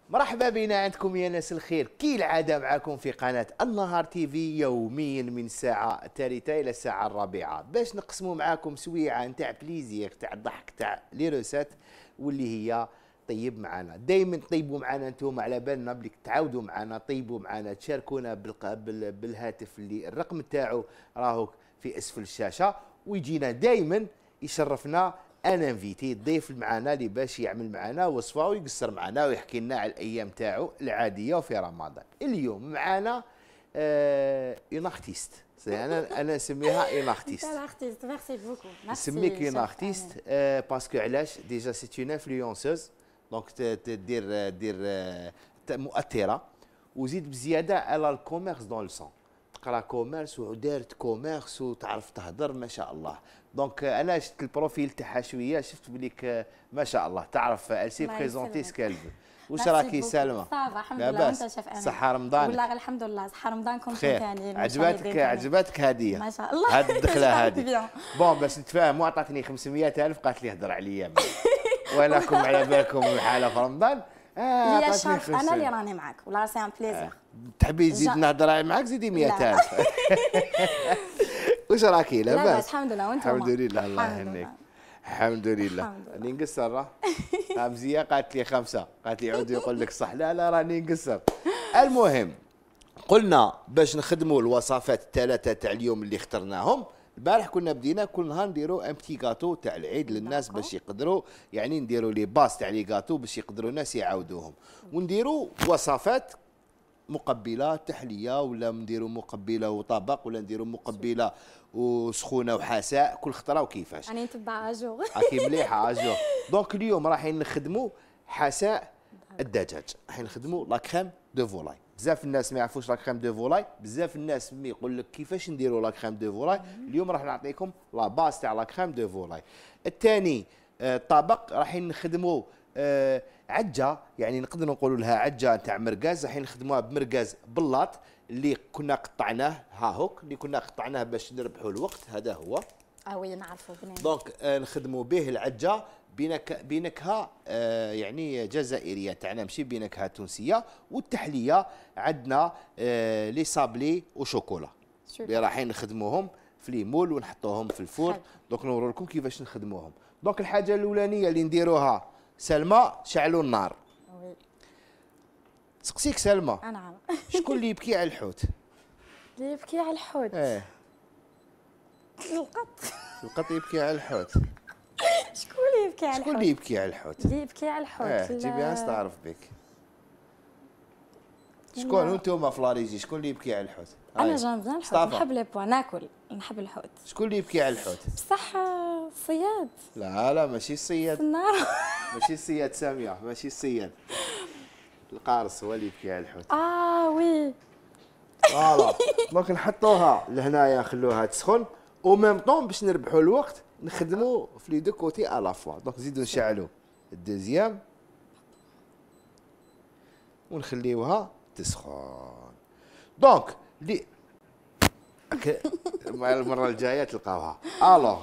مرحبا بنا عندكم يا ناس الخير، كالعادة معكم في قناة النهار تيفي يوميا من الساعة الثالثة إلى الساعة الرابعة باش نقسموا معاكم سويعة نتاع بليزير تاع الضحك تاع لي روسات واللي هي طيب معنا. دائما طيبوا معنا انتم، على بالنا بلي تعاودوا معنا، طيبوا معنا، تشاركونا بالهاتف اللي الرقم تاعو راهو في اسفل الشاشة، ويجينا دائما يشرفنا ان انفيتي ضيف معنا اللي باش يعمل معنا وصفه ويقصر معنا ويحكي لنا على الايام تاعو العاديه وفي رمضان. اليوم معنا اون ارتيست، انا نسميها اون ارتيست. ارتيست ميرسي بوكو. نسميك اون ارتيست باسكو علاش؟ ديجا سي اون انفلونسوز، دونك دير مؤثره، وزيد بزياده على الكوميرس دون لو سون، تقرا كوميرس ودارت كوميرس وتعرف تهضر ما شاء الله. دونك انا شفت البروفيل تاعها شويه، شفت بليك ما شاء الله تعرف السي بريزونتي سكالف. واش راكي سالمه؟ صافا الحمد لله. وانت شاف انا صحه رمضان؟ والله الحمد لله صحه رمضان كنتم ثانيين. عجبتك هديه؟ ما شاء الله. هاد الدخله هذه بون باش نتفاهموا. عطاتني 500,000 قالت لي هضر عليا وانا كم على بالكم الحاله في رمضان. ليا الشرف انا اللي راني معاك والله سي ان بليزير. تحبي نزيد نهضر معاك؟ زيدي 100,000. واش راكي لاباس؟ لاباس الحمد لله. وانت؟ الحمد لله الله يهنيك. الحمد لله. راني نقصر راه مزيه قالت لي 5، قالت لي عود يقول لك صح. لا راني نقصر. المهم قلنا باش نخدموا الوصفات الثلاثه تاع اليوم اللي اخترناهم. البارح كنا بدينا كل نهار نديروا ان بتي غاتو تاع العيد للناس باش يقدروا، يعني نديروا لي باس تاع لي غاتو باش يقدروا الناس يعاودوهم، ونديروا وصفات مقبله تحليه، ولا نديروا مقبله وطبق، ولا نديروا مقبله وسخونه وحساء، كل خطره وكيفاش. راني نتبع اجور. راكي مليحه اجور. دونك اليوم رايحين نخدموا حساء الدجاج، رايحين نخدموا لا كريم دو فولاي. بزاف الناس ما يعرفوش لا كريم دو فولاي، بزاف الناس يقول لك كيفاش نديروا لا كريم دو فولاي. اليوم راح نعطيكم لا باس تاع لا كريم دو فولاي. الثاني طبق رايحين نخدموا عجه، يعني نقدر نقولوا لها عجه تاع مرقاز، رايحين نخدموها بمرقاز بلاط اللي كنا قطعناه، ها هوك اللي كنا قطعناه باش نربحوا الوقت، هذا هو. وي نعرفوا بنين. دونك نخدموا به العجه بنكهه يعني جزائريه تاعنا، ماشي بنكهه تونسيه. والتحليه عندنا لي صابلي وشوكولا اللي رايحين نخدموهم في ليمول ونحطوهم في الفور. دونك نورو لكم كيفاش نخدموهم. دونك الحاجه الاولانيه اللي نديروها، سلمى شعلوا النار. سقسيك سلمى، نعم. شكون اللي يبكي على الحوت؟ اللي يبكي على الحوت؟ القط يبكي على الحوت. شكون اللي يبكي على الحوت؟ شكون اللي يبكي على الحوت؟ اللي يبكي على الحوت جيبي ناس تعرف بك. شكون انتوما في لاريزي؟ شكون اللي يبكي على الحوت؟ انا جامبان الحوت، نحب لي بوا ناكل، نحب الحوت. شكون اللي يبكي على الحوت؟ بصح الصياد. لا ماشي الصياد. النار. ماشي الصياد ساميه، ماشي الصياد. القارص هو اللي يبكي على الحوت. وي. فوالا. دونك نحطوها لهنايا نخلوها تسخن، او ميم طون باش نربحوا الوقت نخدموا في لي دو كوتي الا فوا. دونك نزيدو نشعلوا الدوزيام ونخليوها تسخن. دونك المره الجايه تلقاوها. الوغ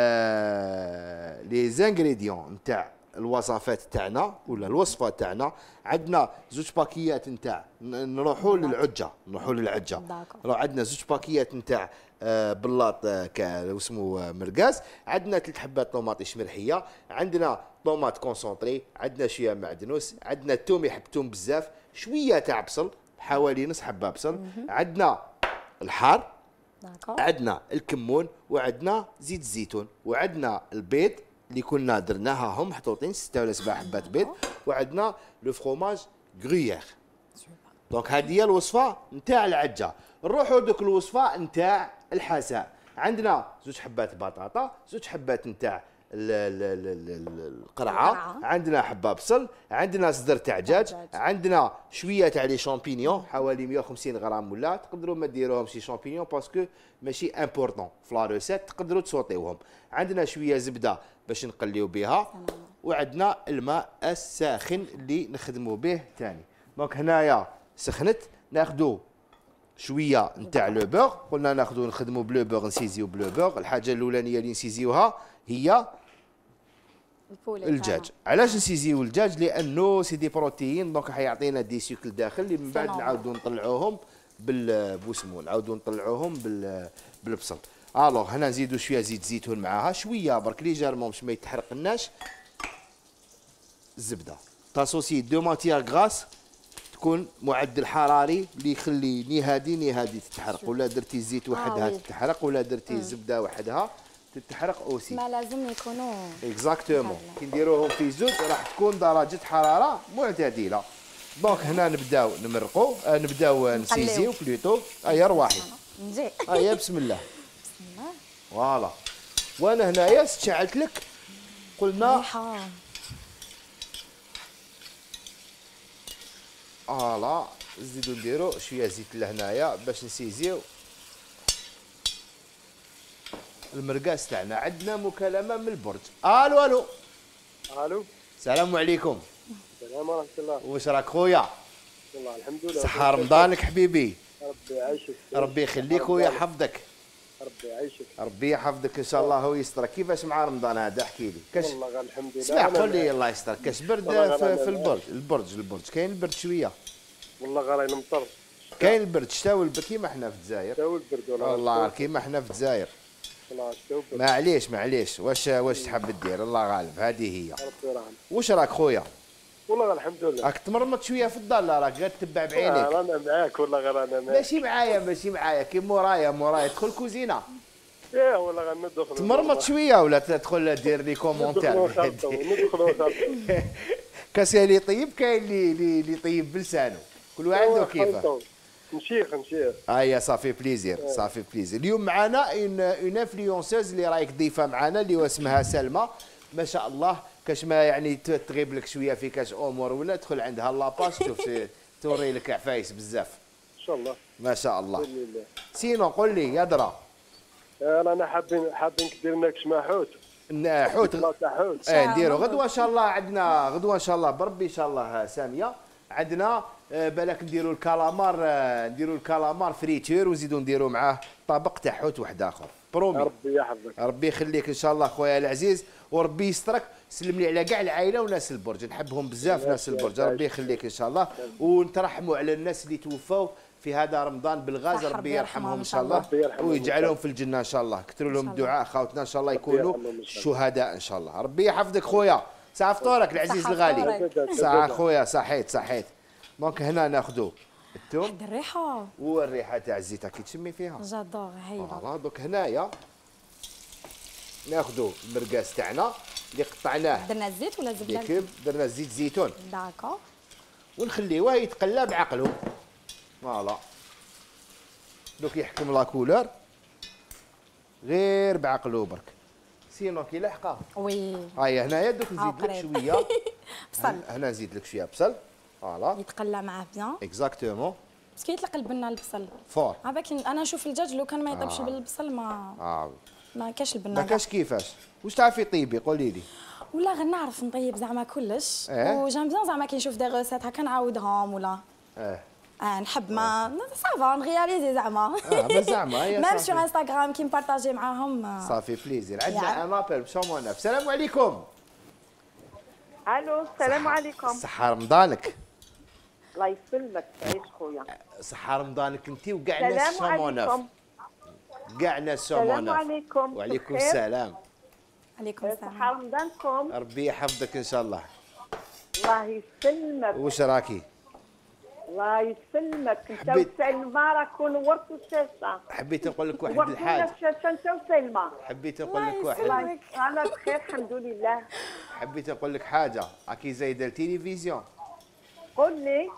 لي زانغريديون نتاع الوصفات تاعنا ولا الوصفه تاعنا، عندنا زوج باكيات نتاع، نروحوا للعجه. راه عندنا زوج باكيات نتاع بلاط اسمه مرقاز، عندنا 3 حبات طوماطيش مرحيه، عندنا طوماط كونسونطري، عندنا شويه معدنوس، عندنا الثوم يحب ثوم بزاف، شويه تاع بصل حوالي نص حبه بصل، عندنا الحار، عندنا الكمون، وعندنا زيت الزيتون، وعندنا البيض اللي كنا درناها هم محطوطين 6 ولا 7 حبات بيض، وعندنا لو فروماج غرويير. دونك هذه هي الوصفه نتاع العجه. نروحوا دوك الوصفه نتاع الحساء. عندنا 2 حبات بطاطا، 2 حبات نتاع القرعه، عندنا حبه بصل، عندنا صدر تاع دجاج، عندنا شويه تاع لي شامبينيون حوالي 150 غرام، ولا تقدروا ما ديروهمش شي شامبينيون باسكو ماشي امبورطون في لا روسيت، تقدروا تسوطيوهم. عندنا شويه زبده باش نقليو بها، وعندنا الماء الساخن اللي نخدموا به ثاني. دونك هنايا سخنت، ناخذوا شويه نتاع لو بوغ، قلنا ناخذوا نخدموا بلو بوغ، نسيزيو بلو بوغ. الحاجه الاولانيه اللي نسيزيوها هي الدجاج. علاش نسيزيو الدجاج؟ لانه سي دي بروتيين، دونك حيعطينا دي سيكل داخل اللي من بعد نعاودو نطلعوهم بوسمو، نعاودو نطلعوهم بالبصل. الوغ هنا نزيدو شويه زيت زيتون معاها، شويه برك ليجيرمون باش ما يتحرقناش. الزبده تاسوسي دو ماتيير غراس، تكون معدل حراري اللي يخلي ني هادي تتحرق، ولا درتي الزيت وحدها تتحرق، ولا درتي الزبده وحدها تتحرق اوسي. ما لازم يكونوا اكزاكتومون. كي نديروهم في زوج راح تكون درجه حراره معتدله. دونك هنا نبداو نمرقوا، نبداو نسيزيو بلوتو. ايا رواحي نجي. ايا بسم الله. بسم الله. فوالا. وانا هنايا شعلت لك قلنا فوالا نزيدو نديرو شويه زيت لهنايا باش نسيزيو المرقاس تاعنا. عندنا مكالمه من البرج. الو. السلام عليكم. السلام ورحمه الله. واش راك خويا؟ والله الحمد لله. صحة رمضانك حبيبي. ربي يعيشك. ربي يخليك ويحفظك. ربي يعيشك. ربي يحفظك ان شاء الله ويسترك. كيفاش مع رمضان هذا؟ احكي لي. والله غير الحمد لله. اسمع قول لي الله يسترك، كاش برد في البرج؟ كاين البرد شويه. والله غير المطر. كاين البرد شتا والبرد كيما حنا في الجزائر. شتا والبرد والله كيما حنا في الجزائر. معليش واش تحب دير؟ الله غالب، هذه هي. ربي يرحم. واش راك خويا؟ والله غير الحمد لله. راك تمرمط شويه في الدار؟ لا راك غير تتبع بعينيك. انا معاك والله غير انا معاك. ماشي معايا كي مورايا ادخل كوزينه. ايه والله غير ندخل. تمرمط شويه ولا تدخل دير لي كومونتير. ندخلوا كاس اللي طيب، كاين اللي طيب بلسانه، كل واحد عنده كيفه. نشيخ. صافي بليزير. اليوم معنا اون انفلونسوز اللي رايك ضيفه معنا اللي اسمها سلمى. ما شاء الله كاش ما يعني تغيب لك شويه في كاش امور ولا تدخل عندها لاباج تشوف توري لك عفايس بزاف ان شاء الله. ما شاء الله. سينو قول لي يا درا. انا حابين ندير لنا كشما حوت. حوت. نديرو غدوه ان شاء الله. عندنا غدوه ان شاء الله بربي ان شاء الله ساميه. عندنا بالك نديرو الكالامار فريتور ونزيدو نديرو معاه طبق تاع حوت واحد اخر. برومي. ربي يحفظك. ربي يخليك ان شاء الله خويا العزيز، وربي يسترك. سلم لي على كاع العائله وناس البرج، نحبهم بزاف ناس البرج. ربي يخليك ان شاء الله، ونترحموا على الناس اللي توفوا في هذا رمضان بالغاز. ربي يرحمهم ان شاء الله ويجعلهم في الجنه ان شاء الله. كثروا لهم الدعاء خاوتنا ان شاء الله يكونوا شهداء ان شاء الله. ربي يحفظك خويا. ساعه فطورك العزيز الغالي. ساعه خويا. صحيت. دونك هنا ناخذوا الثوم. الريحه والريحه تاع الزيت كي تشمي فيها. جادور هايله. فوالا. دوك هنايا ناخذوا المرقاس تاعنا اللي قطعناه. درنا الزيت ولا زبده؟ كيف درنا زيت زيتون. داكور. ونخليوه يتقلى بعقله. فوالا. دوك يحكم لا كولور غير بعقله برك، سينو كي لحقه. وي. هاي هنايا دوك نزيد لك شويه بصل. هنا نزيد لك شويه بصل. فوالا. يتقلى معاه بيان. اكزاكتومون. بس كي يطلق البنه البصل فور. عباك انا نشوف الدجاج لو كان ما يطيبش بالبصل ما كاش البنه. ما كاش كيفاش. واش تعرفي طيبي قولي لي؟ ولا غير نعرف نطيب زعما كلش. وجام بيان زعما كي نشوف دي غوسيت هكا نعاودهم ولا. نحب ما صافا نغياليزي زعما. بس زعما ميم سور انستغرام كي نبارطاجي معاهم. صافي بليزير. عندنا ان ابل بشوموناف. السلام عليكم. الو السلام عليكم. صحة رمضانك. الله يسلمك تعيش خويا. صحة رمضانك انت وكاع ناس شوموناف. كاع ناس شوموناف. السلام عليكم. وعليكم السلام. عليكم السلام. صحة رمضانكم. ربي يحفظك ان شاء الله. الله يسلمك. واش راكي؟ الله يسلمك انت وسلمى راكم نورتوا الشاشه. حبيت نقول لك واحد الحاجه. نورتوا الشاشه انت وسلمى. حبيت نقول لك واحد. انا بخير الحمد لله. حبيت نقول لك حاجه. راكي زايده التلفزيون. قول لي.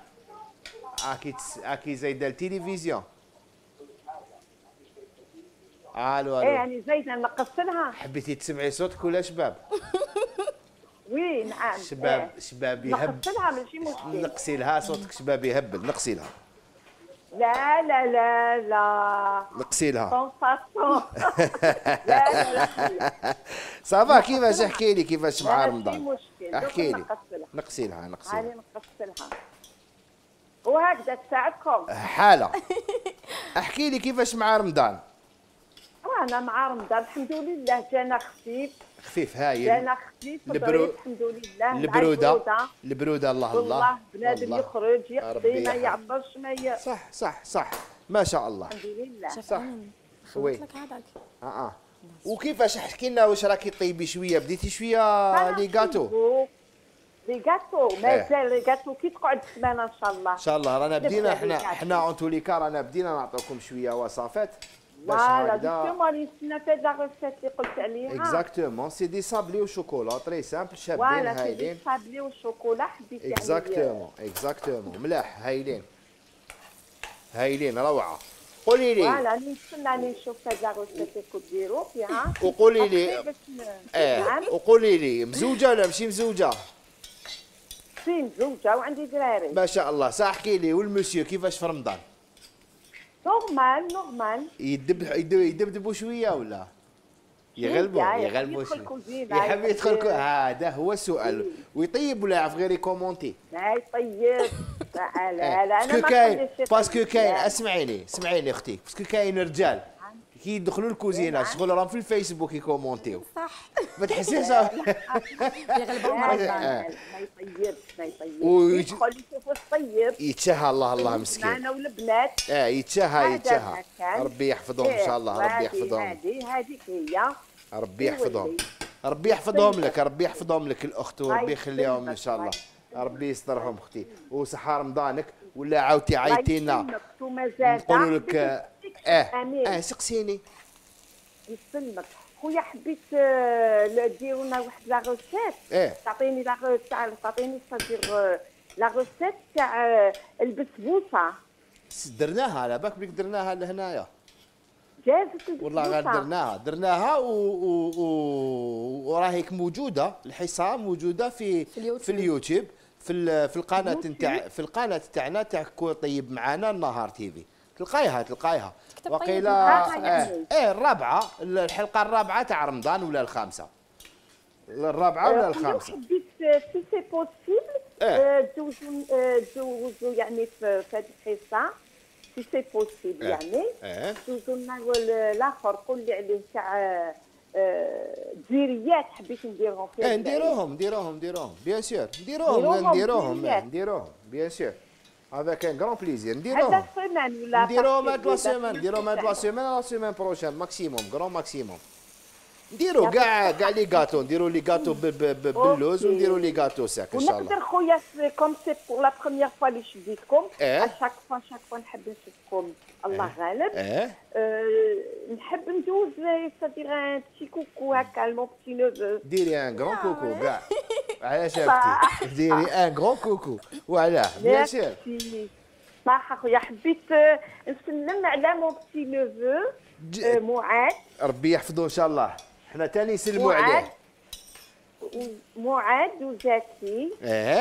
راكي زايده التلفزيون. الو. ايه يعني زايده نقص لها. حبيتي تسمعي صوتك ولا شباب؟ وي نعم. شباب يهبل. نقص لها ماشي مشكل. نقصي لها صوتك شباب يهبل. نقصي لها. لا نقصي لها. لا صافا. كيفاش احكي لي كيفاش مع رمضان؟ مشكل. احكي لي. نقصي لها. هاني نقص لها. وهكذا تساعدكم حاله. احكي لي كيفاش مع رمضان؟ رانا مع رمضان الحمد لله جانا خفيف. خفيف هايل. جانا خفيف البرود الحمد لله. البروده الله الله. والله بنادم يخرج يقضي ما يعبرش ما صح ما شاء الله. الحمد لله. صح. وي لك هذاك. وكيفاش احكي لنا واش راكي طيبي شويه بديتي شويه لي غاتو مازال لي غاتو كي تقعد السمانه ان شاء الله. ان شاء الله رانا بدينا حنا اون توليكا رانا بدينا نعطيكم شويه وصفات باش هكذا. هكذا اللي نستنى في هاد لا روسيت اللي قلت عليها. اكزاكتومون سي دي صابلي وشوكولا تري سامبل شابين هايلين. هايلين. سي صابلي والشوكولا حبيت يعني. اكزاكتومون ملاح هايلين روعه. قولي لي فوالا نستنى نشوف هاد لا روسيت اللي كنت ديروا فيها. وقولي لي وقولي لي مزوجه ولا ماشي مزوجه؟ سي مزوجه وعندي دراري. ما شاء الله. صح احكي لي والمسيو كيفاش في رمضان؟ نورمال. يدبدبوا شويه ولا يغلبوا شويه؟ يحب يدخل هذا هو السؤال. ويطيب ولا يعرف غير يكومونتي؟ لا يطيب. لا انا ما كاين باسكو كاين اسمعيني اختي باسكو كاين رجال كي يدخلوا الكوزينه شغل راهم في الفيسبوك يكومونتيو. صح. ما تحسيش يغلبوا ما يطيبش. يدخل يشوف واش طيب. يتشهى الله مسكين. معنا والبنات. يتشهى. ربي يحفظهم ان شاء الله. ربي يحفظهم. هذيك هي. ربي يحفظهم لك الاخت وربي يخليهم ان شاء الله. ربي يسترهم اختي وصحة رمضانك ولا عاودتي عيطينا نقولوا لك سقسيني. يسلمك خويا حبيت ديروا لنا واحد لا روسيت. تعطيني لا روسيت تاع البسبوسه. درناها على بالك بك درناها لهنايا. جازت البسبوسه والله غير درناها وراهيك موجوده الحصه موجوده في اليوتيوب في القناه تاعنا تاع كون طيب معانا النهار تيفي. تلقايها وقيله الرابعه الحلقه الرابعه تاع رمضان ولا الخامسه ولا الخامسه. حبيت سي سي بوسيبل دوزو يعني في هذه الحصه سي سي بوسيبل يعني دوزو لنا الاخر قول لي عليه تاع ديريات حبيت نديرهم فيها. نديروهم بيان سور نديروهم بيان سور. هذا كان غران بليزير نديروهم. هذا السيمان ولا نديروهم هاد لا سيمان بروشين ماكسيموم غران ماكسيموم. نديرو كاع لي غاتو نديرو لي غاتو باللوز ونديرو لي غاتو ساك ان شاء الله. ونقدر خويا كوم سي بور لا بروميير فوا اللي شديتكم شاك فوا نحب نشوفكم الله غالب. نحب ندوز سادير ان بتي كوكو هكا لمون بتي نوفو. ديري ان غران كوكو كاع علاش هبتي ديري ان غران كوكو وعلاه بيان سور. صح خويا حبيت نسلم على مون بتي نوفو معاد. ربي يحفظه ان شاء الله. حنا تاني نسلموا عليه. معاد وزكي.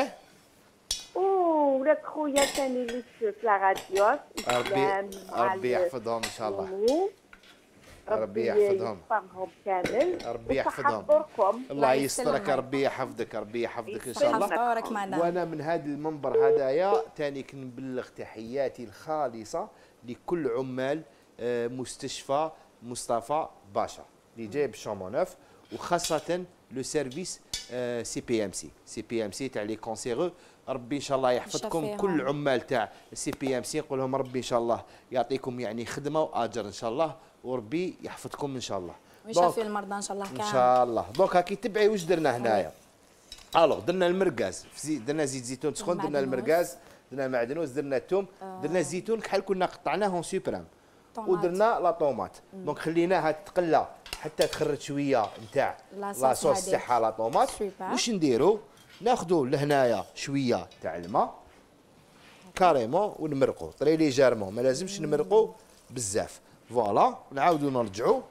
ولاد خويا ثاني اللي في لا راديو. ربي يحفظهم ان شاء الله. ربي يحفظهم كامل. ربي يحفظهم. الله يسترك. ربي يحفظك ان شاء الله. وانا من هذا المنبر هدايا ثاني كنبلغ تحياتي الخالصه لكل عمال مستشفى مصطفى باشا اللي جاي بالشامونوف وخاصه لو سيرفيس سي بي ام سي تاع لي كونسيرو. ربي ان شاء الله يحفظكم كل عمال تاع سي بي ام سي. نقول لهم ربي ان شاء الله يعطيكم يعني خدمه واجر ان شاء الله وربي يحفظكم ان شاء الله ويشافي المرضى ان شاء الله كامل ان شاء الله. دونك هاكي تبعي واش درنا هنايا. الوغ درنا المرقاز درنا زيت زيتون سخون درنا المرقاز درنا معدنوس درنا الثوم درنا الزيتون كحال كنا قطعناهم سوبرام ودرنا لا طوماط. دونك خليناها تقلى حتى تخرج شويه نتاع لا صوص تاعها لا طوماط. واش نديرو ناخذوا لهنايا شويه تاع الماء كاريمون ونمرقوا طري ليجيرمون ما لازمش نمرقوا بزاف. فوالا نعاودوا نرجعوا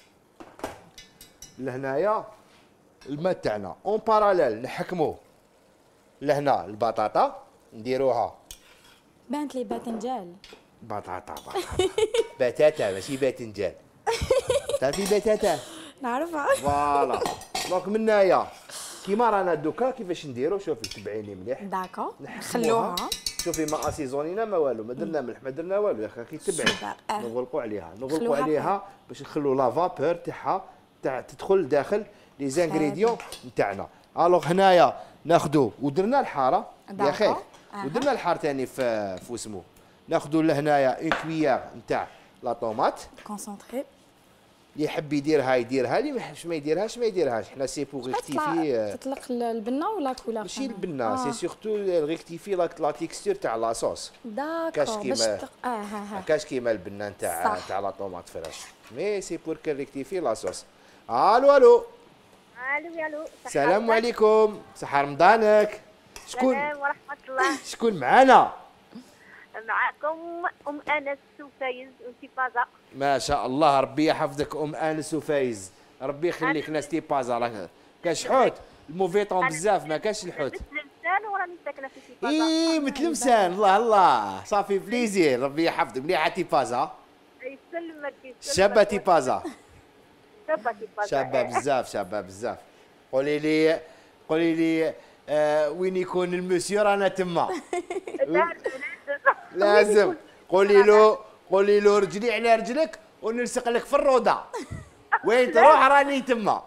لهنايا الماء تاعنا اون باراليل نحكموه لهنا البطاطا نديروها بانت لي باذنجان بطاطا بتاتا ماشي باذنجان. تعرفي بتاتا نعرفها. فوالا دونك من هنايا كيما رانا دوكا كيفاش نديرو شوفي تبعيني مليح. داكو نخلوها شوفي ما اسيزونينا ما والو، ما درنا ملح ما درنا والو يا اخي، كي تبعد نغلقوا عليها باش نخلوا لا فابور تاعها تدخل داخل لي زانغريديون نتاعنا. الوغ هنايا ناخذوا ودرنا الحاره يا اخي، ودرنا الحار ثاني في اسمه، ناخذوا لهنايا اون كويير نتاع لا طوماط كونسونطري. اللي يحب يديرها يديرها، اللي ما يحبش ما يديرهاش ما يديرهاش. حنا سي بوغ ريكتيفي تطلق البنه ولا كولور؟ ماشي البنه، سي سورتو ريكتيفي لا تيكستور تاع لا صوص. داكور كاش كيما البنه تاع لا طوماط فريش، مي سي بور كو ريكتيفي لا صوص. الو الو الو. السلام عليكم، صحة رمضانك. شكون؟ السلام ورحمة الله. شكون معانا؟ معكم أنس وفايز وتيبازا. ما شاء الله، ربي يحفظك أنس وفايز، ربي يخليك ناس تيبازا. راك كاش حوت الموفيطون بزاف، ما كاش الحوت. مثل لسان وراني ساكنة في تيبازا. اي مثل لسان، الله صافي بليزير، ربي يحفظك. مليحة تيبازا. يسلمك. شابة تيبازا. شابة بزاف. قولي لي وين يكون المسيو؟ رانا تما. لازم قولي له رجلي على رجلك ونلصق لك في الروضه، وين تروح راني تما.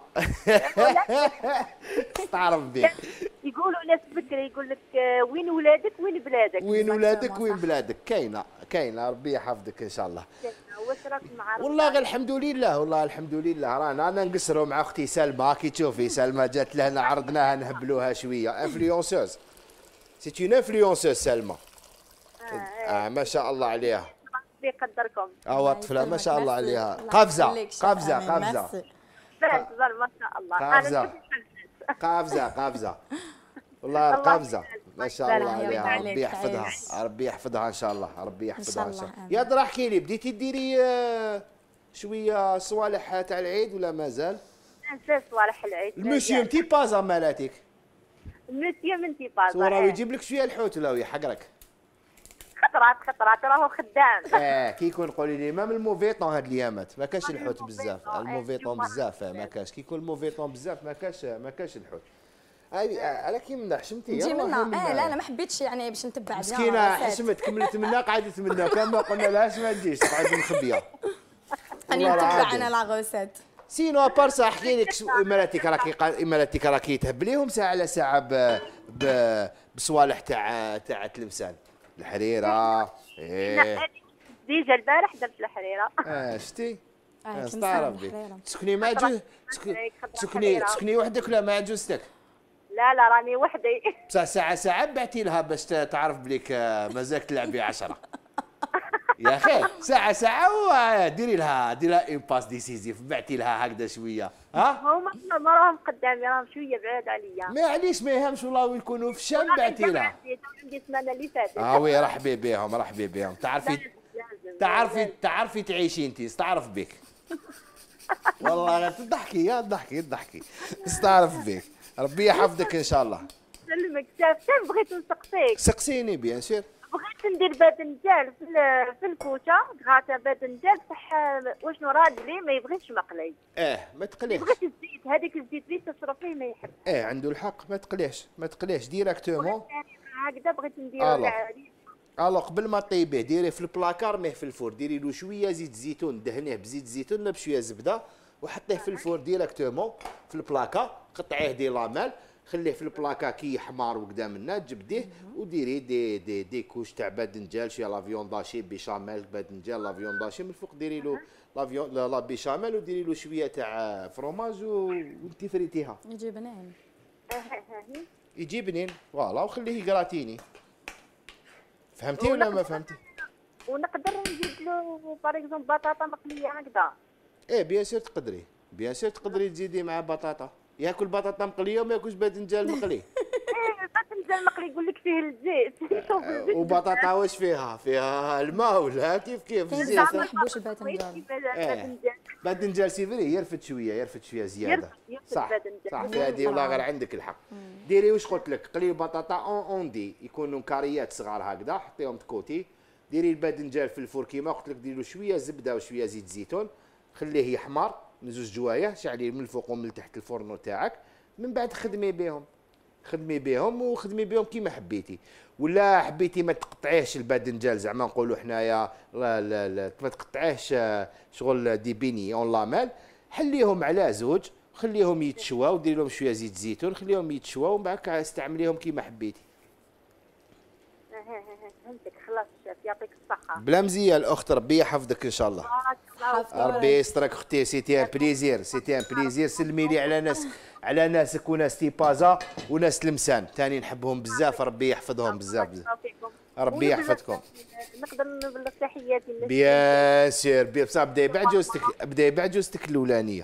تعرف بك. يقولوا ناس بكري يقول لك وين ولادك وين بلادك. كاينه ربي يحفظك ان شاء الله. والله غير الحمد لله رانا نقصروا مع اختي سلمى. كي تشوفي سلمى جات لهنا عرضناها نهبلوها شويه. انفلونسوز، سي اون انفلونسوز سلمى. ما شاء الله عليها. ربي يقدركم. طفله ما شاء الله عليها. قفزه. ما شاء الله. قفزه والله قفزه ما شاء الله عليها. ربي يحفظها ان شاء الله. يا درا احكي لي، بديتي ديري شويه صوالح تاع العيد ولا مازال؟ نسى صوالح العيد. المسيو انتي بازا مالاتك؟ المسيو من تيبازا وراه يجيب لك شويه الحوت ولا يحقرك؟ خطرات راهو خدام. كي يكون قولي لي مام الموفيطون هاد الايامات ما كاش الحوت بزاف. الموفيطون بزاف ما كاش. كي يكون الموفيطون بزاف ما كاش الحوت. على كي منا حشمتي نجي منا. لا ما حبيتش يعني باش نتبع. مسكينه حشمت، كملت منا قعدت منا، كان ما قلنا لهاش ما تجيش تقعد مخبيه. راني نتبع انا لا غوسيت. سينو ابارسا احكي لك امالاتك راكي تهبليهم ساعه على ساعه بصوالح تاع التلمسان، الحريره. ديجا البارح درت الحريره. شتي؟ استعرف بك. تسكني مع جوز؟ تسكني وحدك ولا مع جوزتك؟ لا راني وحدي. بصح ساعه بعتي لها باش تعرف بليك مازالك تلعبي 10. يا اخي ساعه ديري لها اون باس ديسيزيف، بعتي لها هكذا شويه. هما ما راهم قدامي، راهم شويه بعاد عليا. معليش ما يهمش والله، يكونوا في الشام بعتي لها. عندي السمانه اللي فاتت. وي رحبي بهم. تعرفي تعيشي انت، استعرف بك. والله تضحكي استعرف بك. ربي يحفظك ان شاء الله. سلمك. شاف بغيت نسقسيك. سقسيني بيان سور. بغيت ندير باذنجان في الكوشه، غاتا باذنجان صح. واش راجلي ما يبغيش مقلي. ما تقليش. بغيت الزيت، هذاك الزيت اللي تصرف فيه ما يحب. عنده الحق، ما تقليش ديراكتومون. هكذا بغيت نديرو كاع. قبل ما طيبيه ديريه في البلاكار، ميه في الفور، ديري له شويه زيت زيتون، دهنيه بزيت زيتون ولا بشويه زبده وحطيه في الفور ديراكتومون في البلاكا. قطعيه دي لامال، خليه في البلاكا كي يحمر وقدام منا، جبديه وديري دي كوش تاع باذنجان، شويه لا فيونداشي بيشاميل باذنجان لا فيونداشي من الفوق، ديري له لا بيشاميل وديري له شويه تاع فرomاج وانتي فريتيها. يجي بنين فوالا، وخليه يقراتيني. فهمتي ولا ما فهمتي؟ ونقدر نزيد له باغ اكزومبل بطاطا مقليه هكذا. بيان سور تقدري تزيدي مع بطاطا. ياكل بطاطا مقليه وما ياكلش باذنجان مقلي. باذنجان مقلي يقول لك فيه الزيت. وبطاطا واش فيها الماء ولا كيف الزيت؟ ما نحبوش الباذنجان. باذنجان سيفري يرفد شويه زياده. صح في هذه والله غير عندك الحق. ديري واش قلت لك، قلي البطاطا اون يكونوا كاريات صغار هكذا، حطيهم تكوتي. ديري الباذنجان في الفور كيما قلت لك، ديري له شويه زبده وشويه زيت زيتون، خليه يحمر من زوج جوايه، شعليه من الفوق ومن تحت الفرن تاعك. من بعد خدمي بهم وخدمي بهم كيما حبيتي. ولا حبيتي ما تقطعيهش الباذنجان زعما نقولوا حنايا لا ما تقطعيهش شغل دي بيني اون لامال، حليهم على زوج، خليهم يتشواو ودير لهم شويه زيت زيتون، خليهم يتشواو ومن بعد استعمليهم كيما حبيتي. فهمتك خلاص شاف يعطيك الصحة. بلا مزيه الاخت ربي يحفظك ان شاء الله. ربي يسترك اختي، سيتي ان بليزير سيتي ان بليزير. سلمي لي على ناسك وناس تيبازا وناس لمسان ثاني نحبهم بزاف، ربي يحفظهم بزاف بزاف. ربي يحفظكم. نقدر نبلغ تحياتي للناس. بيان سير بصح بدا يبيع جوزتك الاولانيه.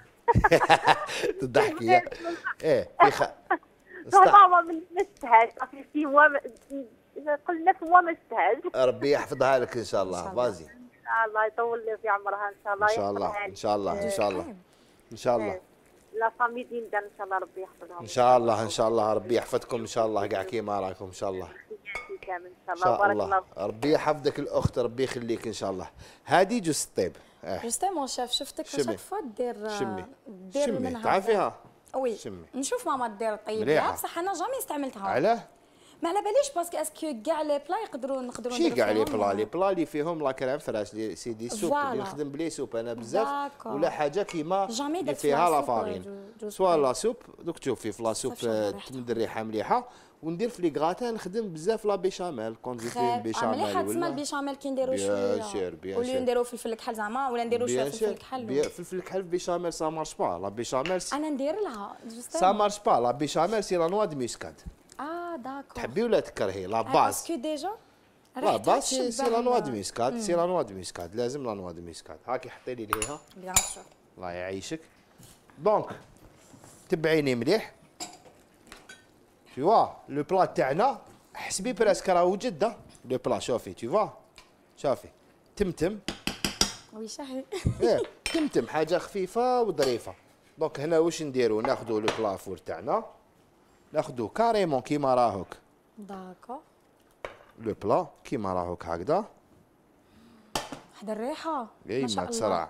تضحكي ايه ماما ما استهاش في موا قلنا في موا ما استهاش. ربي يحفظها لك ان شاء الله. بازي الله يطول لي في عمرها ان شاء الله. ان شاء الله ان شاء الله ان شاء الله ان شاء الله. لا فامي ديندا ان شاء الله ربي يحفظها ان شاء الله ان شاء الله. ربي يحفظكم ان شاء الله كاع كيما راكم ان شاء الله. ان شاء الله. ربي يحفظك الاخت، ربي يخليك ان شاء الله. هذه جوز الطيب. جوستومون شاف شفتك شاك فوا شمي منها تعرفيها. وي شمي. نشوف ماما دير طيب بصح انا جامي استعملتها. علاه؟ ما على باليش باسكو اسكو كاع لي بلا نقدروا شي كاع لي بلا اللي فيهم لا كريم فراش لي سيدي سوب اللي نخدم بلي سوب انا بزاف ولا حاجه كيما اللي فيها لا فارين سوا لا سوب. دوك تشوفي في لا سوب تمد الريحه مليحه وندير في لي غراتان نخدم بزاف لا بيشاميل كونت في بيشاميل مليحه تسمى البيشاميل كي نديرو شويه بيان سير ولا نديرو فلفل كحل زعما ولا نديرو شويه فلفل كحل. فلفل كحل بيشاميل سا مارش با لا بيشاميل انا ندير لها سا مارش با لا بيشاميل سي لا نوا دو مسكاد. داكور. تحبي ولا تكرهي لا باز؟ باسكو ديجا لا باز سي لا نوا دو مسكاد سي لا نوا دو مسكاد لازم لا نوا دو مسكاد. هاكي حطي لي ليها بيان سور. الله يعيشك. دونك تبعيني مليح. Tu vois لو بلا تاعنا حسبي براسك راه وجد لو بلا. شوفي tu vois شوفي تمتم. وي شاهي. تمتم حاجه خفيفه وظريفه. دونك هنا واش نديرو ناخذوا لو بلا فور تاعنا ناخذوا كاريمون كيما راهوك. داكور. لو بلا كيما راهوك هكذا. واحد الريحه ما شاء الله. تسرع.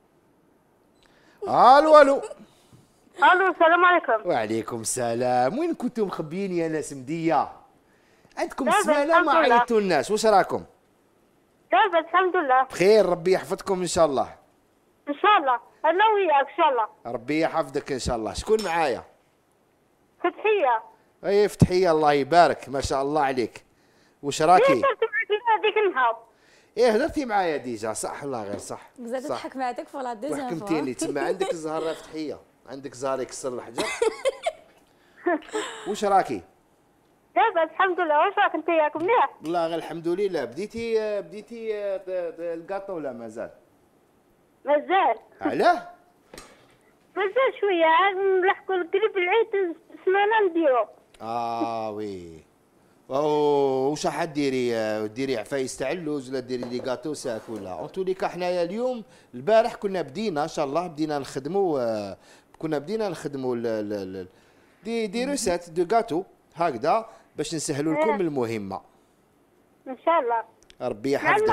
الو الو السلام عليكم. وعليكم السلام. وين كنتم مخبيين يا ناس مديه؟ عندكم سمانه ما عيطتوا الناس. واش راكم؟ لاباس الحمد لله بخير. ربي يحفظكم ان شاء الله. ان شاء الله انا وياك ان شاء الله. ربي يحفظك ان شاء الله. شكون معايا؟ فتحيه. اي فتحيه الله يبارك ما شاء الله عليك. واش راكي؟ هذيك النهار. هدرتي معايا ديجا صح ولا غير صح؟ بزاف تضحك معاك في لا دوزيام فوا. وحكمتي لي تما عندك الزهره فتحيه عندك زهر يكسر الحجر. واش راكي؟ لاباس الحمد لله. واش راك انت ياك مليح؟ والله غير الحمد لله. بديتي الكاطو ولا مازال؟ مازال. علاه؟ مازال شويه عاد نلحقوا قريب العيد سمانه نديرو. وي. واش راح ديري عفايس تاع اللوز ولا ديري لي كاطو ساك ولا اون تو ليكا. حنايا اليوم البارح كنا بدينا ان شاء الله بدينا نخدموا دي روسيت دو كاطو هكذا باش نسهلوا لكم المهمه ان شاء الله. ربي يحفظك.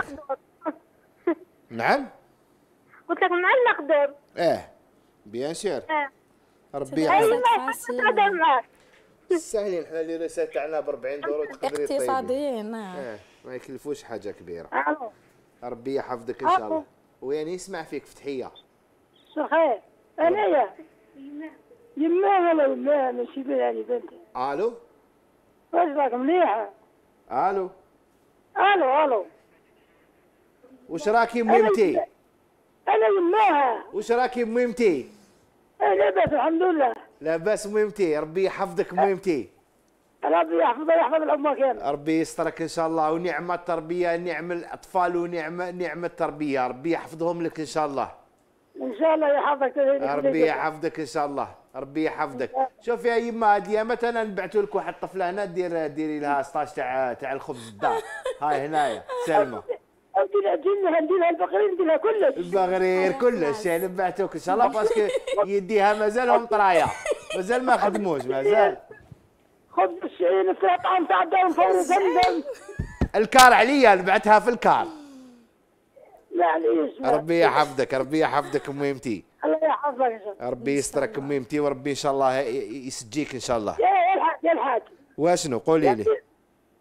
نعم قلت لك مع المقدور. بيان سير. ربي يحفظك. هذا معاك ساهلين حنا لي روسيت تاعنا ب 40 دورو تقدري طيبي. اقتصاديين. ما يكلفوش حاجه كبيره. الو. ربي يحفظك ان شاء الله. ويعني يسمع فيك فتحيه. صحيح. انايا يما ولا يما ماشي بالي بنتي. الو. واش راك مليحه؟ الو. الو. واش راكي ميمتي؟ انا يماها. واش راكي ميمتي؟ لاباس الحمد لله. لاباس ميمتي. ربي يحفظك ميمتي. ربي يحفظها يحفظ الامه كامل. ربي يسترك ان شاء الله. ونعم التربيه نعم الاطفال ونعم التربيه. ربي يحفظهم لك ان شاء الله. ان شاء الله يحفظك. ربي يحفظك ان شاء الله. ربي يحفظك. شوف يا يما هادي مثلا نبعثوا لك واحد الطفله هنا ديري لها سطاج تاع الخبز الدار. هاي هنايا سلمى. نديرها البقرير نديرها كلش. البغرير كلش يعني نبعثوك ان شاء الله باسكو يديها مازالهم طرايه مازال ما خدموش مازال. خبز الشعير فيها طعم تاع الدار فوري زمزم. الكار عليا نبعثها في الكار. معليش. ربي يحفظك. ربي يحفظك ميمتي. الله يحفظك ان شاء الله. ربي يسترك ميمتي وربي ان شاء الله يسجيك ان شاء الله. يا الحاج واشنو قولي لي؟ دير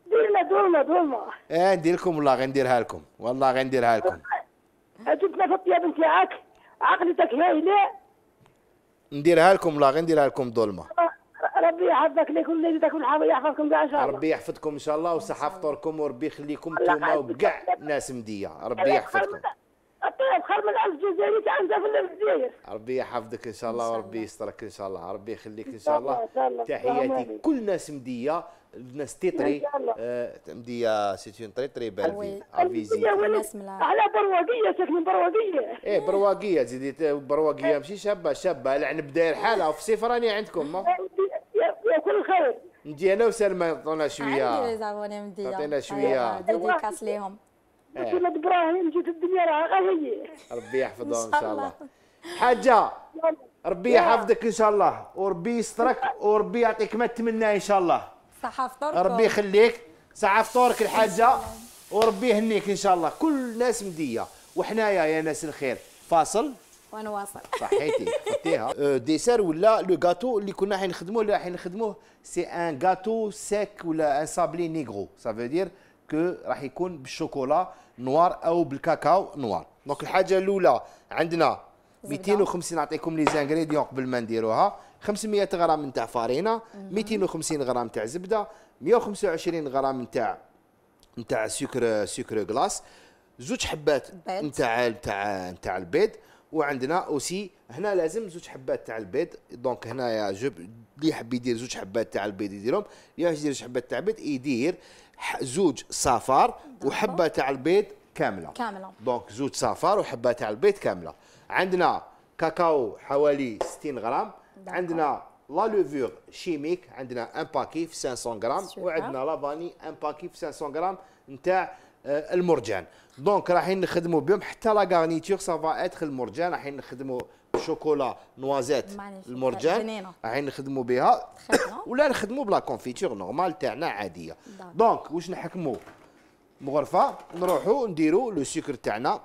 دولمة ندير لكم والله غنديرها لكم والله غنديرها لكم. جبنا في الطياب نتاعك عقلتك هايله. نديرها لكم والله غنديرها لكم ظلمه. ربي يحفظك لكم ليلتك ويحفظكم كاع ان شاء الله. ربي يحفظكم ان شاء الله وصحة فطوركم وربي يخليكم نتوما وكاع ناس مديه. ربي يحفظكم. الطيب خير من 1000 جزائري تاع انت في الجزائر. ربي يحفظك ان شاء الله وربي يسترك ان شاء الله. ربي يخليك ان شاء الله. تحياتي كل ناس مديه الناس تيطري مديه سيتي تري بالفي افيزي. على برواقيه ساكنين برواقيه. ايه برواقيه زيدي برواقيه ماشي شابه العنب داير حاله وفي الصيف راني عندكم. يا كل خير. نجي انا وسلمى نعطونا شويه. عندي زعما مديه. تعطينا شويه. ديديكاس ليهم. ولد ابراهيم جيت الدنيا راه غاليه. ربي يحفظهم ان شاء الله. حاجه ربي يحفظك ان شاء الله وربي يسترك وربي يعطيك ما تمنى ان شاء الله. صحة فطوركم. ربي يخليك صحة فطورك الحاجه وربي يهنيك ان شاء الله. كل ناس مديه وحنايا يا ناس الخير فاصل ونواصل. صحيتي خدتيها. ديسير ولا لو غاتو اللي كنا حنخدموه سي ان غاتو سيك ولا ان سابلي نيغرو سا فو دير كو راح يكون بالشوكولا نوار او بالكاكاو نوار. دونك الحاجه الاولى عندنا 250 نعطيكم لي زانغريديون قبل ما نديروها. 500 غرام نتاع فارينه، 250 غرام تاع زبده، 125 غرام نتاع سكر غلاس، زوج حبات نتاع البيض. وعندنا اوسي هنا لازم زوج حبات تاع البيض. دونك هنايا اللي يحب يدير زوج حبات تاع البيض يديرهم، اللي يدير زوج حبات تاع البيض يدير زوج صفار وحبه تاع البيض كامله. دونك زوج صفار وحبه تاع البيض كامله. عندنا كاكاو حوالي 60 غرام. عندنا لا لوفور شيميك عندنا ان باكي في 500 غرام. وعندنا لا فاني ان باكي في 500 غرام نتاع المرجان. دونك رايحين نخدموا بهم حتى لا غارنيتور سافا اتخ المرجان. رايحين نخدموا شوكولا نوازيت المرجان رايحين نخدموا بها ولا نخدموا بلا كونفيتور نورمال تاعنا عاديه. دونك واش نحكموا مغرفه نروحوا نديروا لو سكر تاعنا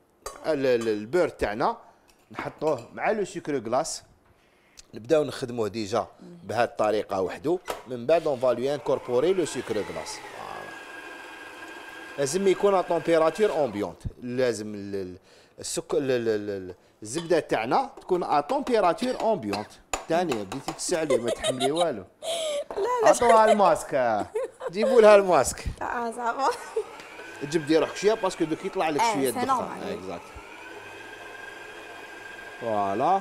البور تاعنا نحطوه مع لو سكر غلاس نبداو نخدموه ديجا بهذه الطريقه وحده. من بعد اون فالو انكوربوري لو سكر غلاس. لازم يكون ا تمبيراتور امبيونت. لازم الزبده تاعنا تكون ا تمبيراتور امبيونت. ثاني بديتي تسعلي ما تحملي والو. لا عطوها الماسك جيبوا لها الماسك. صافا جبدي روحك شويه باسكو دوك يطلع لك شويه الدخان. اكزاكت فوالا.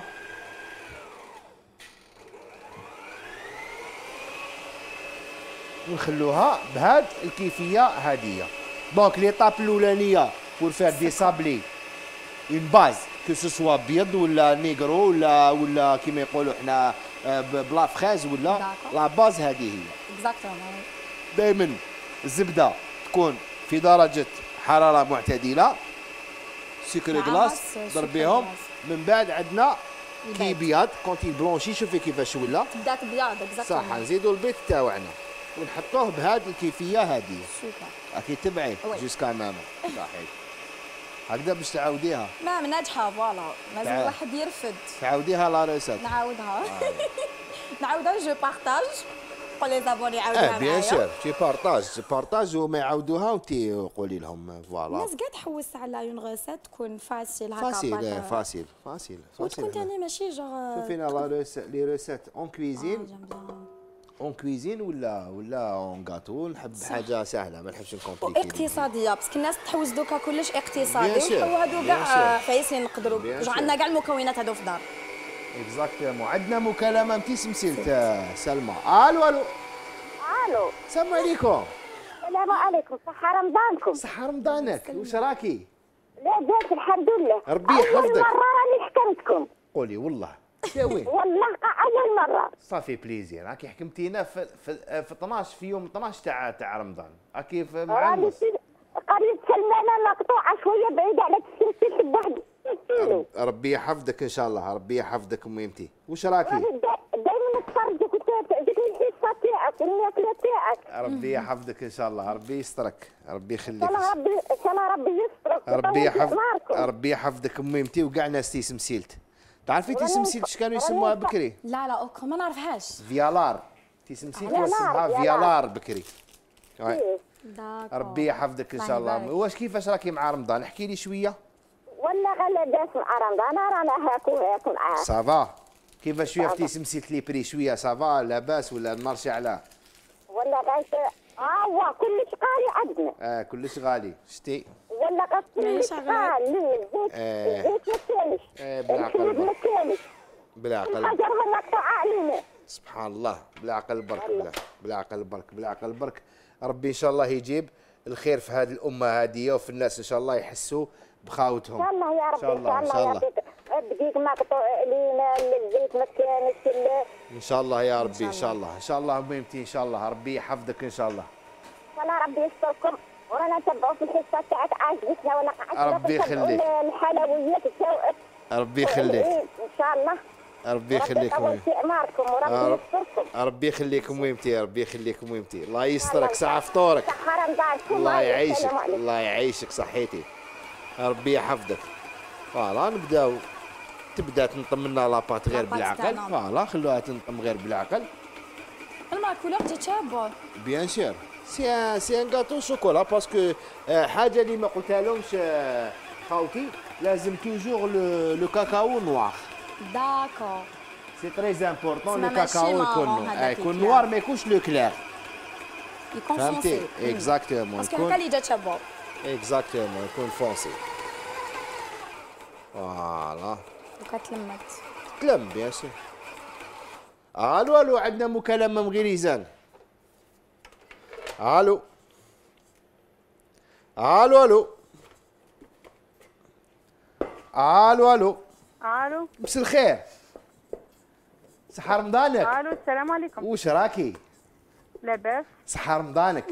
ونخلوها بهاد الكيفيه هاديه. دونك ليطاب الاولانيه بور فير دي سابلي اون باز كو سو سوا بيض ولا نيغرو ولا كيما يقولوا حنا بلا فريز ولا لا باز هذه هي. اكزاكتومون. دائما الزبده تكون في درجه حراره معتدله. سكر غلاس ضربيهم. من بعد عندنا كي بياض كونتي بلونشي. شوفي كيفاش ولا بدات بياض. اكزاكتومون. صح. نزيدوا البيض تاعنا ونحطوه بهذه الكيفيه هذه. سوبر. اكيد تبعي جوسكا ماما. صحيح. هكذا باش تعاوديها. ما ناجحه فوالا لازم الواحد يرفد. تعاوديها لا ريسيت. نعاودها. نعاودها جو بارطاج قول لي زابوني عاودوها معايا. بيان سور تي بارطاج وما يعاودوها وانتي قولي لهم فوالا. الناس كاع تحوس على اون غوسيت تكون فاسيل هكا. فاسيل وتكون ثاني ماشي جوغ. شوفينا لي ريسيت اون كويزين. اون كويزين ولا اون غاتو. نحب حاجه سهله ما نحبش نكومبليكي. واقتصاديه باسكو الناس تحوس دوكا كلش اقتصادي وحو هادو كاع فايسين نقدروا عندنا كاع المكونات هادو في الدار. اكزاكتومون. عندنا مكالمه نتي سمسيلت سلمى. الو السلام عليكم. السلام عليكم. صحة رمضانكم. صحة رمضانك. واش راكي؟ لاباس الحمد لله. ربي يحفظك. أول مرة راني حكمتكم. قولي والله. يا وين؟ والله أول مرة. صافي بليزير. راكي حكمتينا في 12 في يوم 12 تاع رمضان. راكي في معنص. قرية سلمانة مقطوعة شوية بعيدة على السلسلة بواحد كيلو. ربي يحفظك إن شاء الله. ربي يحفظك أميمتي. واش راكي؟ دايما نتفرجك وتعجبني الحصة تاعك الماكلة تاعك. ربي يحفظك إن شاء الله. ربي يسترك. ربي يخليك. أنا ربي يسترك. ربي يحفظك أميمتي وكاع ناس تيسم سيلت. تعرفي تيسم سيلت اش كانوا يسموها بكري؟ لا اوكي ما نعرفهاش. فيالار. تيسم سيلت وصلها فيالار بكري. ربي يحفظك ان شاء الله. واش كيفاش راكي مع رمضان؟ احكي لي شويه. ولا غلا داس مع رمضان رانا هاكو معاه. صافا. كيفاش شويه اختي سمسيت لي بري شويه صافا لاباس ولا النار شاعله؟ ولا غايت هو كلش غالي عندنا. كلش غالي شتي. ولا قصدي غالي الزيت ما كانش. الكبد ما كانش. بلا عقل. الحجر ولا قطع علينا. سبحان الله بلا عقل برك بلا عقل برك بلا عقل برك. ربي ان شاء الله يجيب الخير في هذه الامه هذه وفي الناس ان شاء الله يحسوا بخاوتهم. ان شاء الله يا ربي. ان شاء الله ان شاء الله. الدقيق مقطوع علينا الزيت ما كانش. ان شاء الله يا ربي ان شاء الله ان شاء الله ميمتي ان شاء الله. ربي يحفظك ان شاء الله. والله ربي يستركم ورانا نتبعوا في الحصه تاعك عاجبتنا ولا قعدنا ربي يخليك. الحلويات ربي يخليك ان شاء الله. ربي يخليكم. وربي يستركم. ربي يخليكم ويمتي. ربي يخليكم ويمتي. الله يسترك ساعة فطورك. الله يعيشك الله يعيشك صحيتي. ربي يحفظك. فوالا نبداو. تبدا تنطم لنا لاباط غير بالعقل. فوالا خلوها تنطم غير بالعقل. الماكولور دي تشابه. بيان سور. سي ان غاتو شوكولا باسكو حاجه اللي ما قلتها لهمش خاوتي لازم توجور لو كاكاو نوار. داكور. سي تري امبورطون لو كاكاو يكون نوار ما يكونش لو كلير. يكون فونسي. اكزاكتومون. باسكو هكا اللي جا تشابه. اكزاكتومون يكون فونسي. فوالا. دوكا تلمت. تلم بيان سور. الو الو عندنا مكالمه من غليزان. الو الو الو الو الو الو مساء الخير. صحة رمضانك. الو السلام عليكم. واش راكي؟ لاباس. صحة رمضانك.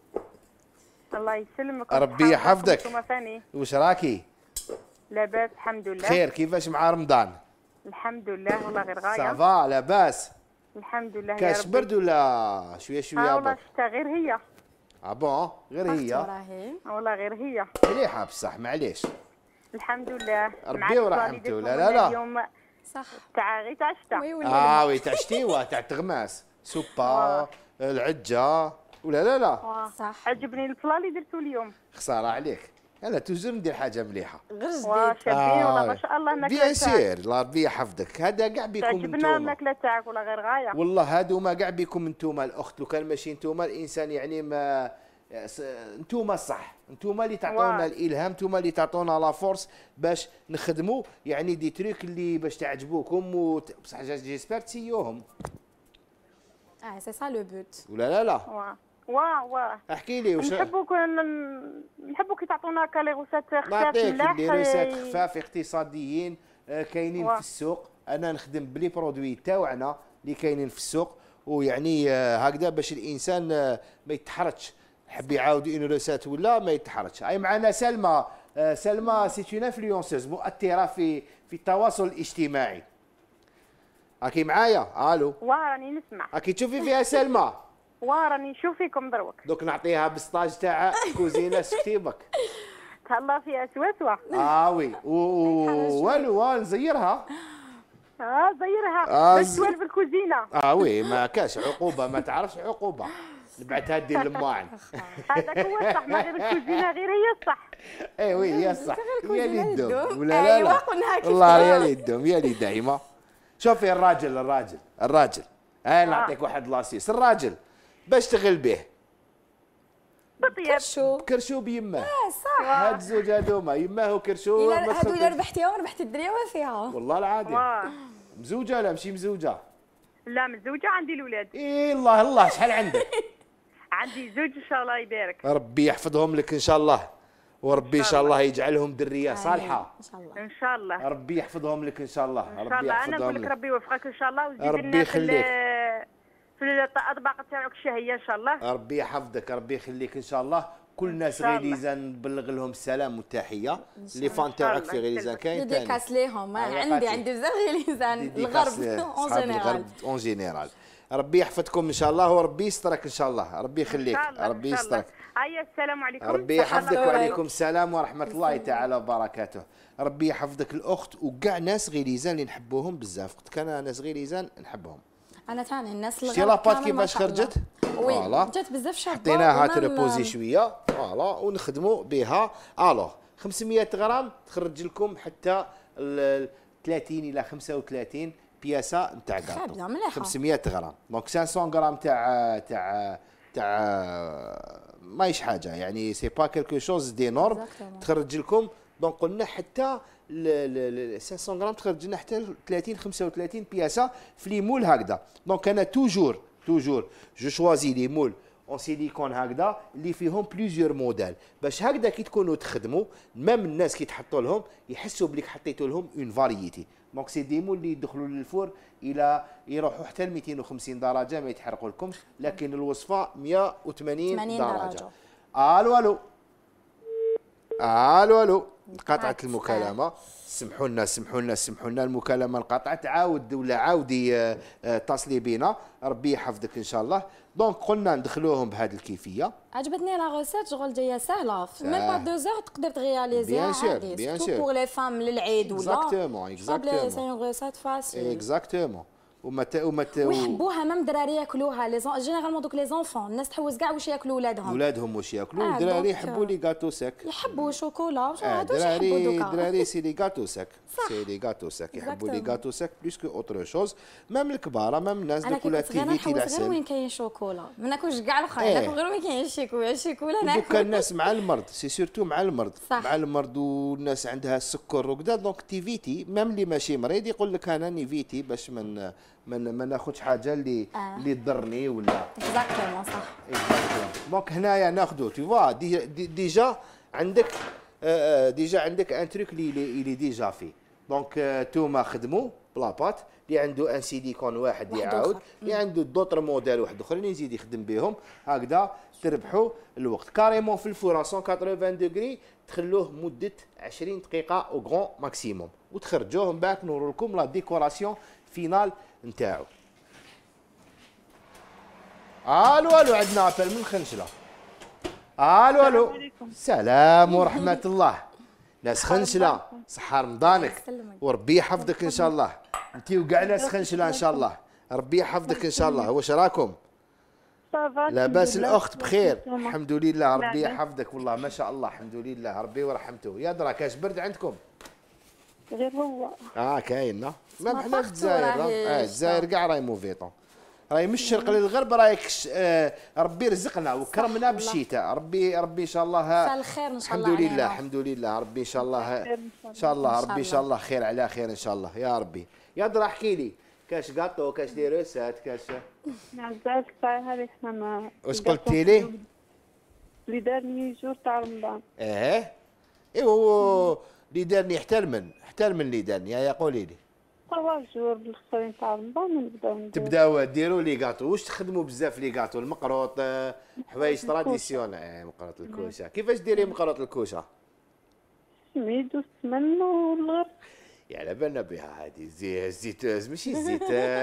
الله يسلمك. ربي يحفظك. واش راكي؟ لاباس الحمد لله. خير كيفاش مع رمضان؟ الحمد لله والله غير غايه. صافا لاباس. الحمد لله يا ربي. كاش برد ولا شويه شويه؟ والله شتا غير هي. بون غير هي. والله غير هي. مليحه بصح معليش. الحمد لله. ربي ورحمته. لا لا اليوم صح تاع غير تاع الشتا. وي تاع شتي تاع تغماس سوبا العجه ولا لا لا. صح عجبني البلا اللي درتو اليوم. خساره عليك. انا توجور ندير حاجه مليحه. غير جديد. شابين والله ما شاء الله الماكله بيان سير. الله ربي يحفظك. هذا كاع بكم انتوما. تعجبنا الماكله تاعك والله غير غايه. والله هادوما كاع بكم انتوما الاخت. لو كان ماشي انتوما الانسان يعني ما انتوما الصح. انتوما اللي تعطونا الالهام. انتوما اللي تعطونا لا فورس باش نخدموا يعني دي تريك اللي باش تعجبوكم بصح جيسبر تسيوهم. سي سا لو بوت. ولا لا. واه احكي لي واش نحبوا كي تعطونا هكا لي غوسات خفاف نعطيك لي روسات خفاف اقتصاديين كاينين في السوق. انا نخدم بلي برودوي تاوعنا اللي كاينين في السوق ويعني هكذا باش الانسان ما يتحرجش. حب يعاود اون روسات ولا ما يتحرجش. اي معنا سلمى. سلمى سي اون انفلونسوز مؤثره في التواصل الاجتماعي. هاكي معايا؟ الو. راني نسمع. هاكي تشوفي فيها سلمى؟ راني نشوف فيكم دروك. دوك نعطيها بالسطاج تاع كوزينه سكتيبك. تهلا فيها سواسوه. وي والو نزيرها. زيرها باش توالف الكوزينه. وي ما كاش عقوبه. ما تعرفش عقوبه نبعثها دير الماعن. هذاك هو الصح. ما غير الكوزينه غير هي الصح. وي هي الصح. هي اللي تدوم ولا لا. والله هي اللي تدوم هي اللي دايمه. شوفي الراجل نعطيك واحد لاسيس. الراجل باش تغل به كرشو بيماه. صح. هاد الزوج هذوما يماه وكرشو. هادو الا ربحتيهم ربحت الدنيا وما فيها. والله العظيم. مزوجه ولا ماشي مزوجه؟ لا مزوجه عندي الاولاد. الله شحال عندك؟ عندي زوج ان شاء الله يبارك. ربي يحفظهم لك ان شاء الله. وربي ان شاء الله يجعلهم ذريه صالحه. ان شاء الله. ربي يحفظهم لك ان شاء الله. ان شاء الله. انا نقول لك ربي يوفقك ان شاء الله ويزيد ربي يخليك في الاطباق تاعك الشهيه ان شاء الله. ربي يحفظك. ربي يخليك ان شاء الله. كل ناس غليزان نبلغ لهم السلام والتحيه. لي فان تاعك في غليزان كاين ثاني. ديكاس ليهم. عندي بزاف غليزان الغرب اون جينيرال. ربي يحفظكم ان شاء الله وربي يسترك ان شاء الله. ربي يخليك. ربي يسترك. السلام عليكم. ربي يحفظك وعليكم السلام ورحمه الله تعالى وبركاته. ربي يحفظك الاخت وكاع ناس غليزان اللي نحبوهم بزاف. قلت انا ناس غليزان نحبهم. انا ثاني الناس شتي لاباط كيفاش خرجت؟ فوالا جات بزاف شابه، حطيناها تريبوزي شويه فوالا ونخدموا بها. الوغ 500 غرام تخرج لكم حتى 30 الى 35 بياسه نتاع كاطو. 500 غرام دونك 500 غرام تاع ماهيش حاجه يعني سي با كيلكو شوز دي نورم تخرج لكم. دونك قلنا حتى 500 غرام تخرج لنا حتى 30 35 بياسه في لي مول هكذا. دونك انا توجور جو شوازي لي مول اون سيليكون هكذا اللي فيهم بليزيور موديل باش هكذا كي تكونوا تخدموا مام الناس كي تحطوا لهم يحسوا بليك حطيتوا لهم اون فاريتي. دونك سي دي مول اللي يدخلوا للفور الى يروحوا حتى ل 250 درجه ما يتحرقوا لكمش، لكن الوصفه 180 درجه. الو قطعت المكالمه. سمحوا لنا المكالمه انقطعت. عاود ولا عاودي اتصلي بينا ربي يحفظك ان شاء الله. دونك قلنا ندخلوهم بهذه الكيفيه. عجبتني لا روسيت شغل جايه سهله في ميم با 2 زور تقدر تغياليزيها عادي سورتو بور لي فام للعيد ولا اكزاكتومون سي اون روسيت فاسيل اكزاكتومون. ويحبوها مام دراري ياكلوها لي جينيرالمون دوك لي زونفون الناس تحوس كاع واش ياكلوا ولادهم واش ياكلوا. الدراري يحبوا لي غاتو ساك يحبوا شوكولا هادو يحبوا دوكا. الدراري سي لي غاتو ساك يحبوا لي غاتو ساك بلوس كو اوتر شوز. مام الكبار مام الناس دوك ولا تيفيتي العسل. انا وين كاين شوكولا ما ناكلش كاع الاخرين ناكل غير وين كاين الشيكولا ناكل. دوكا الناس مع المرض سي سورتو مع المرض والناس عندها السكر وكذا. دونك تيفيتي مام اللي ماشي مريض يقول لك انا نيفيتي باش ما ناخذش حاجه اللي تضرني ولا. اكزاكتومون صح. دونك هنايا ناخذو تي فوا ديجا عندك ان تروك اللي ديجا فيه. دونك توما خدموا بلاباط اللي عنده ان سيليكون واحد يعاود اللي عنده دوطر موديل واحد اخرين يزيد يخدم بهم هكذا تربحوا الوقت. كاريمون في الفور 180 دوغري تخلوه مده 20 دقيقه او غران ماكسيموم وتخرجوه من بعد نورو لكم لا ديكوراسيون فينال نتاعو. الو عندنا ابل من خنشله. الو السلام ورحمه الله. ناس خنشله صحه رمضانك وربي يحفظك ان شاء الله. انت وكاع ناس خنشله ان شاء الله ربي يحفظك ان شاء الله. واش راكم؟ لاباس الاخت بخير الحمد لله ربي يحفظك والله ما شاء الله الحمد لله ربي ورحمته. يا درا كاش برد عندكم؟ غير هو كاين ما حنا في الجزائر. الجزائر كاع راهي موفيطون راهي من الشرق للغرب راهي ربي رزقنا وكرمنا بالشتاء. ربي ان شاء الله الخير ان شاء الله. الحمد لله ربي ان شاء الله ربي ان شاء الله خير على خير ان شاء الله يا ربي. يا درا احكي لي كاش كاطو كاش دي روسات كاش نعزاك هذيك انا واش قلتي لي؟ لي دارني جور تاع رمضان. ايوا لي دارني حتى من لي دارني يا قولي لي. 3 جور الاخرين تاع رمضان تبداو ديروا لي غاتو. واش تخدموا بزاف لي غاتو المقروط حوايج تراديسيونيل مقروط الكوشه. كيفاش ديري مقروط الكوشه؟ سميد والسمن والغر على بالنا بها هذه زيت ماشي زيت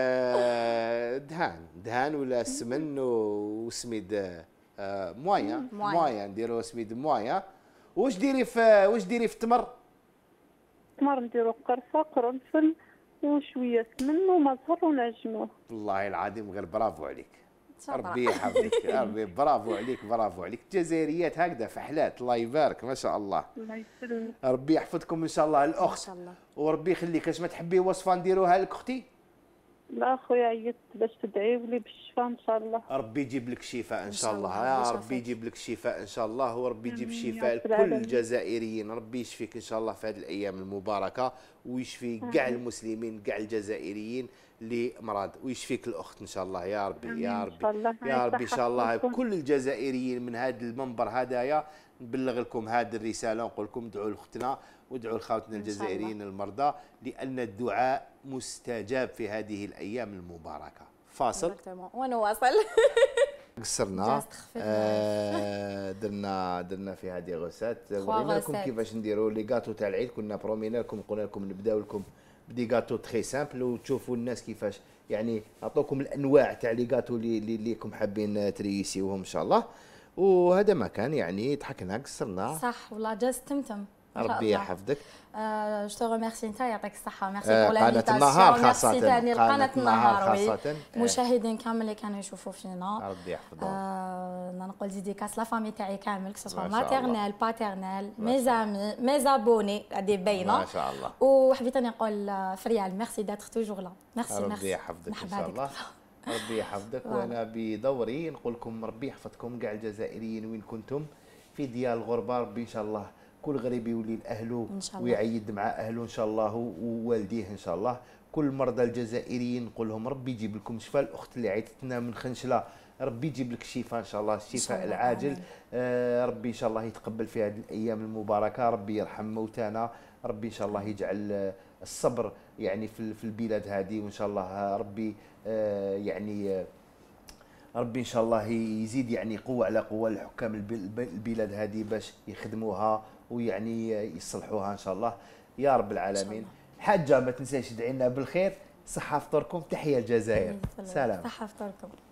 دهان ولا سمن وسميد مويا نديرو سميد مويا. واش ديري في التمر؟ التمر نديرو قرفه قرنفل وشويه سمن ومزهر ونعجنوه. والله العظيم غير برافو عليك ربي يحفظك ربي برافو عليك. الجزائريات هكذا فحلات الله يبارك ما شاء الله. الله يسلمك ربي يحفظكم ان شاء الله الاخت وربي يخليك. اش ما تحبي وصفه نديروها لك اختي؟ لا خويا عيطت باش تدعيو لي بالشفاء ان شاء الله. ربي يجيب لك الشفاء ان شاء الله يا ربي يجيب لك الشفاء ان شاء الله وربي يجيب الشفاء لكل الجزائريين. ربي يشفيك ان شاء الله في هذه الايام المباركه ويشفي كاع المسلمين كاع الجزائريين اللي مرض ويشفيك الاخت ان شاء الله يا ربي يا ربي ان شاء الله. كل الجزائريين من هذا المنبر هدايا نبلغ لكم هذه الرساله ونقول لكم ادعوا لاختنا وادعوا لخواتنا الجزائريين المرضى لان الدعاء مستجاب في هذه الايام المباركه. فاصل ونواصل. قصرنا درنا في هذه غوسات ورينا لكم كيفاش نديروا لي غاتو تاع العيد. كنا برومينا لكم قلنا لكم نبداو لكم بدي غاتو تري سامبل وتشوفوا الناس كيفاش يعني نعطوكم الانواع تاع لي غاتو اللي راكم حابين تريسيوهم ان شاء الله. وهذا ما كان يعني ضحكنا قصرنا صح والله جاز تمتم ربي يحفظك. جو تو ريميرسي انت يعطيك الصحه. ميرسي بور قناة النهار خاصة. ميرسي ثاني لقناة النهار خاصة. المشاهدين كامل اللي كانوا يشوفوا فينا. ربي يحفظهم. نقول ديديكاس لا فامي تاعي كامل كسوا ماتيرنيل باترنيل مي زامي مي زابوني هذه باينه ما شاء الله. وحبيت اني نقول فريال ميرسي داتر توجور لا. ميرسي ربي يحفظك ان شاء الله. ربي يحفظك. وانا بدوري نقول لكم ربي يحفظكم كاع الجزائريين وين كنتم في ديال الغربه. ربي ان شاء الله كل غريب يولي لاهله ويعيد مع اهله ان شاء الله ووالديه ان شاء الله. كل مرضى الجزائريين نقول لهم ربي يجيب لكم شفاء. الاخت اللي عيطتنا من خنشله ربي يجيب لك الشفاء ان شاء الله، الشفاء العاجل. ربي ان شاء الله يتقبل في هذه الايام المباركه. ربي يرحم موتانا. ربي ان شاء الله يجعل الصبر يعني في البلاد هذه. وان شاء الله ربي يعني ربي ان شاء الله يزيد يعني قوه على قوه لحكام البلاد هذه باش يخدموها ويعني يصلحوها ان شاء الله يا رب العالمين. حاجه ما تنساش تدعي لنا بالخير. صحه فطوركم. تحيه الجزائر. سلام. صحه فطوركم.